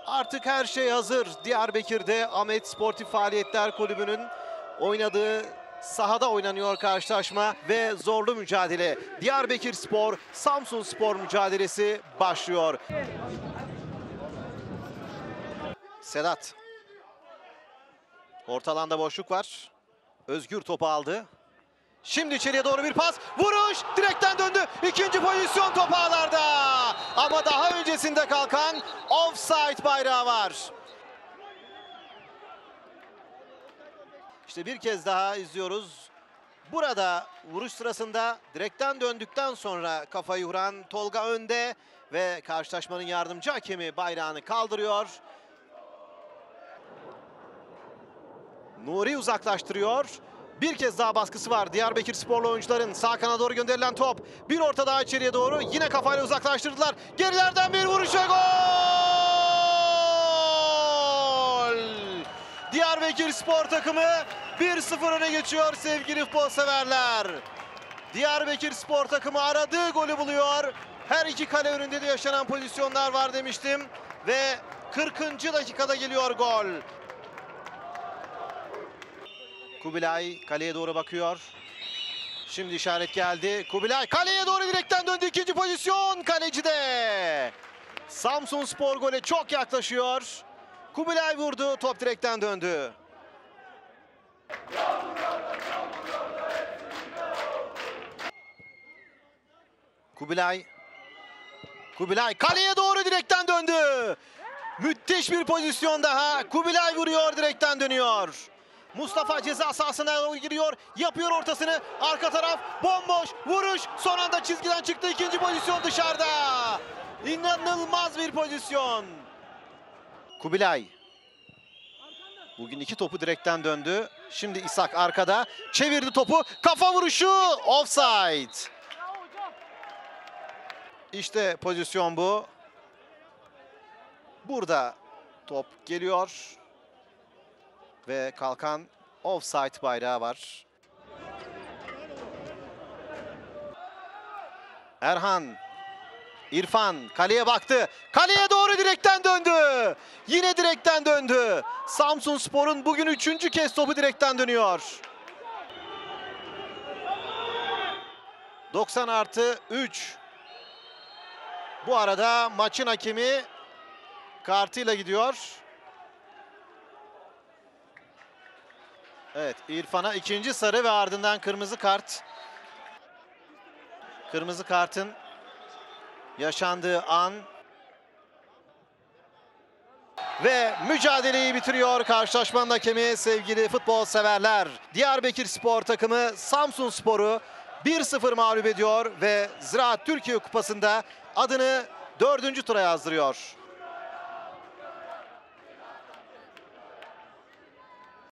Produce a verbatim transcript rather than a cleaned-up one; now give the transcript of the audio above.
Artık her şey hazır. Diyarbakır'da Ahmet Sportif Faaliyetler Kulübü'nün oynadığı sahada oynanıyor karşılaşma ve zorlu mücadele. Diyarbakırspor, Samsunspor mücadelesi başlıyor. Sedat. Orta alanda boşluk var. Özgür topu aldı. Şimdi içeriye doğru bir pas. Vuruş. Direkten döndü. İkinci pozisyon top ağlarda. Ama daha öncesinde kalkan offside bayrağı var. İşte bir kez daha izliyoruz. Burada vuruş sırasında direkten döndükten sonra kafayı vuran Tolga önde ve karşılaşmanın yardımcı hakemi bayrağını kaldırıyor. Nuri uzaklaştırıyor. Bir kez daha baskısı var Diyarbakırsporlu oyuncuların. Sağ kanada doğru gönderilen top. Bir orta daha içeriye doğru. Yine kafayla uzaklaştırdılar. Gerilerden bir vuruş ve gol! Diyarbakırspor takımı bir sıfır öne geçiyor sevgili futbol severler. Diyarbakırspor takımı aradığı golü buluyor. Her iki kale önünde de yaşanan pozisyonlar var demiştim. Ve kırkıncı dakikada geliyor gol. Kubilay kaleye doğru bakıyor. Şimdi işaret geldi. Kubilay kaleye doğru direkten döndü. İkinci pozisyon kalecide. Samsunspor gole çok yaklaşıyor. Kubilay vurdu. Top direkten döndü. Kubilay. Kubilay kaleye doğru direkten döndü. Müthiş bir pozisyon daha. Kubilay vuruyor, direkten dönüyor. Mustafa ceza sahasına giriyor. Yapıyor ortasını. Arka taraf bomboş. Vuruş. Son anda çizgiden çıktı. İkinci pozisyon dışarıda. İnanılmaz bir pozisyon. Kubilay. Bugün iki topu direkten döndü. Şimdi İshak arkada. Çevirdi topu. Kafa vuruşu. Offside. İşte pozisyon bu. Burada top geliyor. Ve kalkan offside bayrağı var. Erhan, İrfan kaleye baktı. Kaleye doğru direkten döndü. Yine direkten döndü. Samsunspor'un bugün üçüncü kez topu direkten dönüyor. doksan artı üç. Bu arada maçın hakemi kartıyla gidiyor. Evet, İrfan'a ikinci sarı ve ardından kırmızı kart. Kırmızı kartın yaşandığı an. Ve mücadeleyi bitiriyor karşılaşmanın hakemi sevgili futbol severler. Diyarbakırspor takımı Samsunspor'u bir sıfır mağlup ediyor ve Ziraat Türkiye Kupası'nda adını dördüncü tura yazdırıyor.